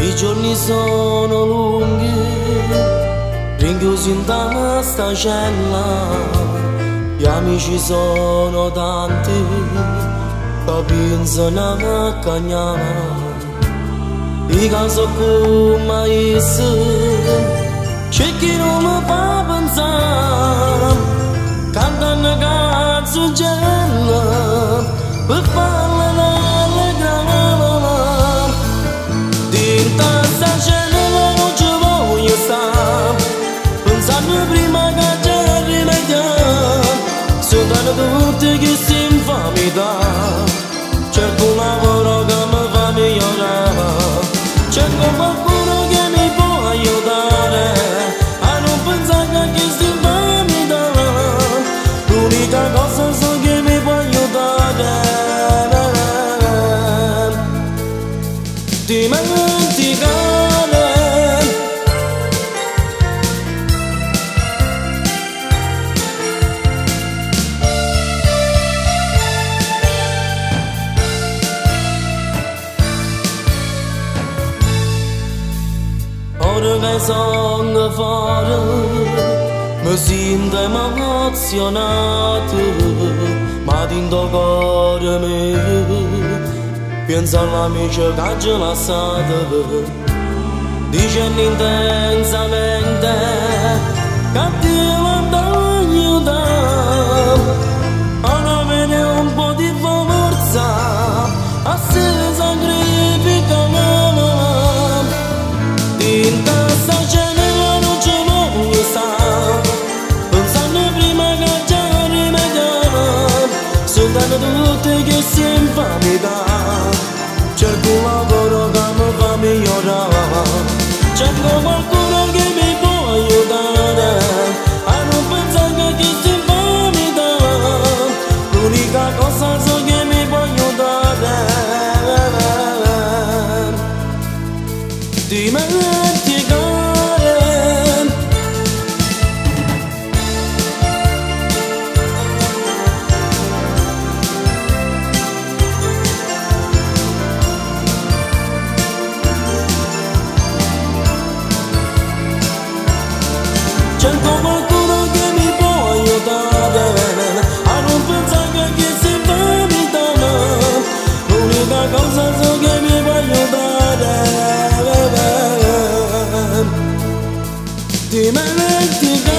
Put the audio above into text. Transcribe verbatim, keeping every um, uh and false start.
I giorni sono lunghi, rinchiusi in questa cella, gli amici sono tanti, che pensano a cagnare. I caso come c'è chi non mi fa pensare, cantano canzonella per farla rallegrare. Dinta sta cella non ci voglio stare, pensando prima che ci rimediamo. Sono tutti questi infamità, cerco un lavoro che mi fa migliorare. Cerco qualcuno che mi può aiutare a non pensare che questi infamità. L'unica cosa so che mi può aiutare. Dimenticare. Ora che sono fuori mi sento emozionato, ma dentro cuore mio penso all'amico che ci ha lasciato, dicendo intensamente che ti voglio aiutare. Ora vede un po' di forza a se sacrificare. In questa cella non ci voglio stare, pensando prima che già rimediamo. Soltanto tutte queste infamità, cerco un lavoro che mi fa migliorare. Cerco qualcuno che mi può aiutare a non pensare che queste infamità. L'unica cosa so che mi può aiutare. Dimenticare. Cerco qualcuno che mi può aiutare a non pensare che questa infamità. L'unica cosa so che mi può aiutare. Dimenticare.